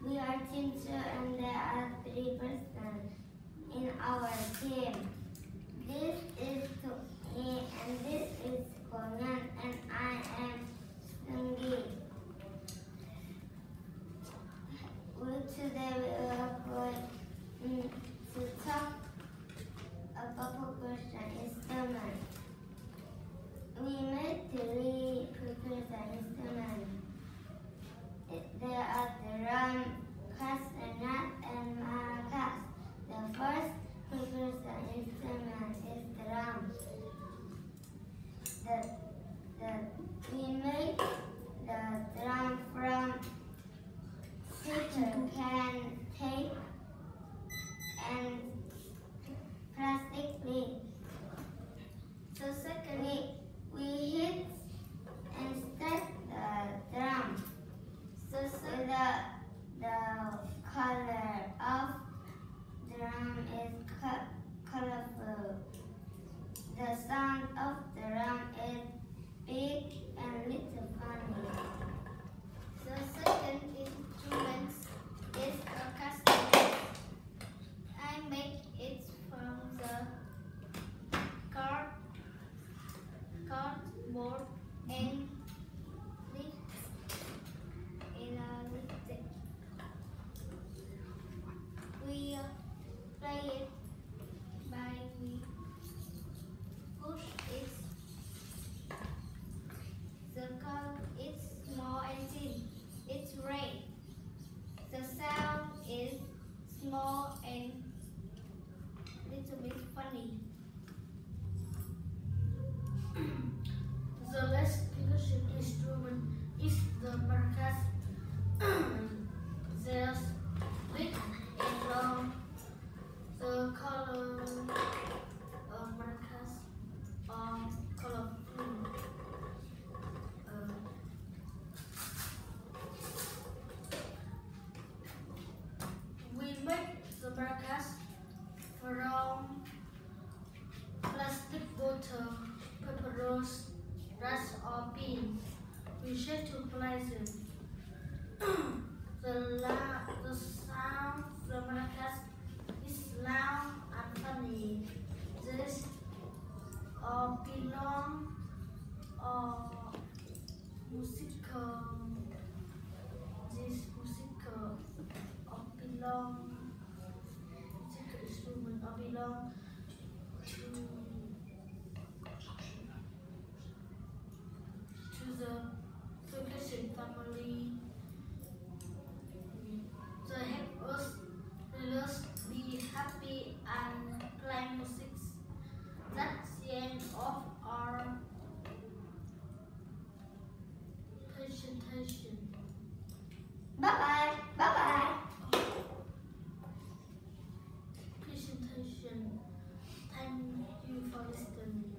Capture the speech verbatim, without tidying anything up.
We are team two and there are three persons in our team. This is me and this is Kongan and I am Sungi. We today we are going mm, to talk about percussion instrument. We made three percussion instruments. There are drum, castanet, and maracas. The first percussion instrument is drum. The, the, we made the drum from paper, can, tape, and plastic plate. So secondly, we hit and start the drum. So, so the, the color of drum is co colorful. The sound of the drum is big and little funny. So second instrument is a castanet. I make it from the card, cardboard and we play it by we push it. The color is small and thin. It's red. The sound is small and little bit funny. The last percussion instrument is the maracas. There's big and long. The color of maracas are colorful. Uh, we make the maracas from plastic bottle, papyrus, grass or bean. We share to play them. the, la the sound of the maracas is loud and funny. This or belong or musical. This musical or belong musical instrument or belong to to the percussion family. They help us relax, be happy, and play music. That's the end of our presentation. Bye bye. Bye bye. Presentation. Thank you for listening.